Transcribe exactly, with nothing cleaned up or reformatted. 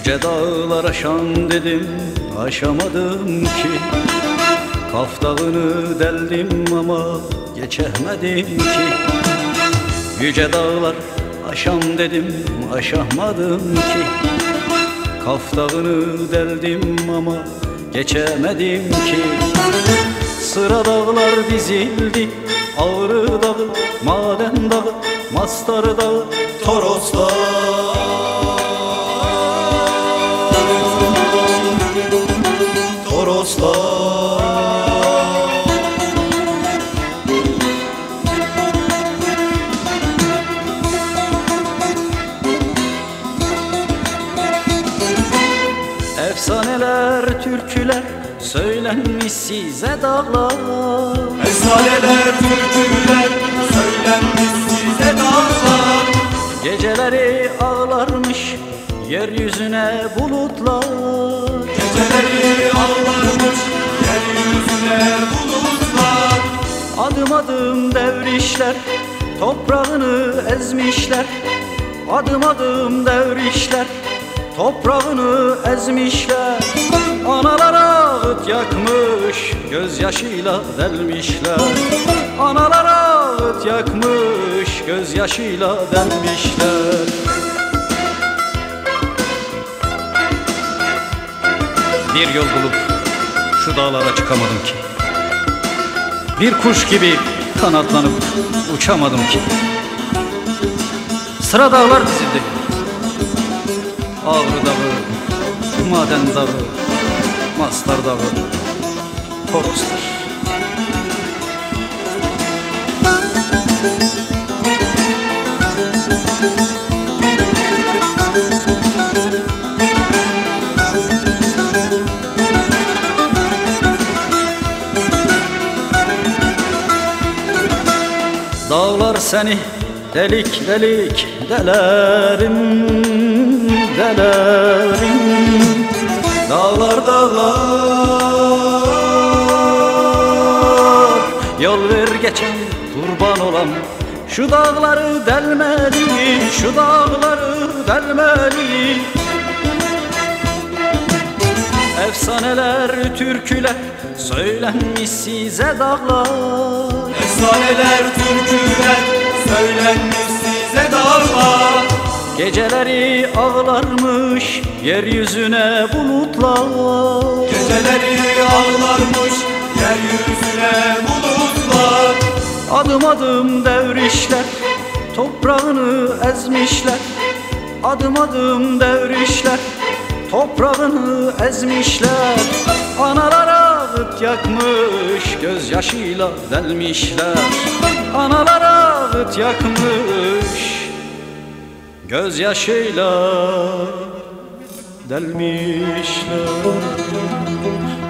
Yüce dağlar aşan dedim, aşamadım ki. Kaf Dağı'nı deldim ama geçemedim ki. Yüce dağlar aşam dedim, aşamadım ki. Kaf Dağı'nı deldim ama geçemedim ki. Sıra dağlar dizildi, Ağrı Dağı, Maden Dağı, Mastar Dağı, Toros Dağı. Toros Dağı. Efsaneler, türküler söylenmiş size dağlar. Efsaneler, türküler söylenmiş size dağlar. Geceleri ağlarmış yeryüzüne bulutlar. Geceleri ağlarmış yeryüzüne bulutlar. Adım adım devrişler toprağını ezmişler. Adım adım devrişler toprağını ezmişler. Analar ağıt yakmış, gözyaşıyla delmişler. Analar ağıt yakmış, gözyaşıyla delmişler. Bir yol bulup şu dağlara çıkamadım ki. Bir kuş gibi kanatlanıp uçamadım ki. Sıra dağlar dizildi, Ağrı Dağı, Maden Dağı, Mastar Dağı, Toroslar. Dağlar seni delik delik delerim, delerim. Dağlar dağlar, yol ver geçen kurban olam. Şu dağları delmeli, şu dağları delmeli. Efsaneler, türküler söylenmiş size dağlar. Efsaneler, türküler söylenmiş size dağlar. Geceleri ağlarmış yeryüzüne bulutlar. Geceleri ağlarmış yeryüzüne bulutlar. Adım adım devrişler toprağını ezmişler. Adım adım devrişler toprağını ezmişler. Analar ağıt yakmış, gözyaşıyla delmişler. Analar ağıt yakmış, gözyaşıyla delmişler.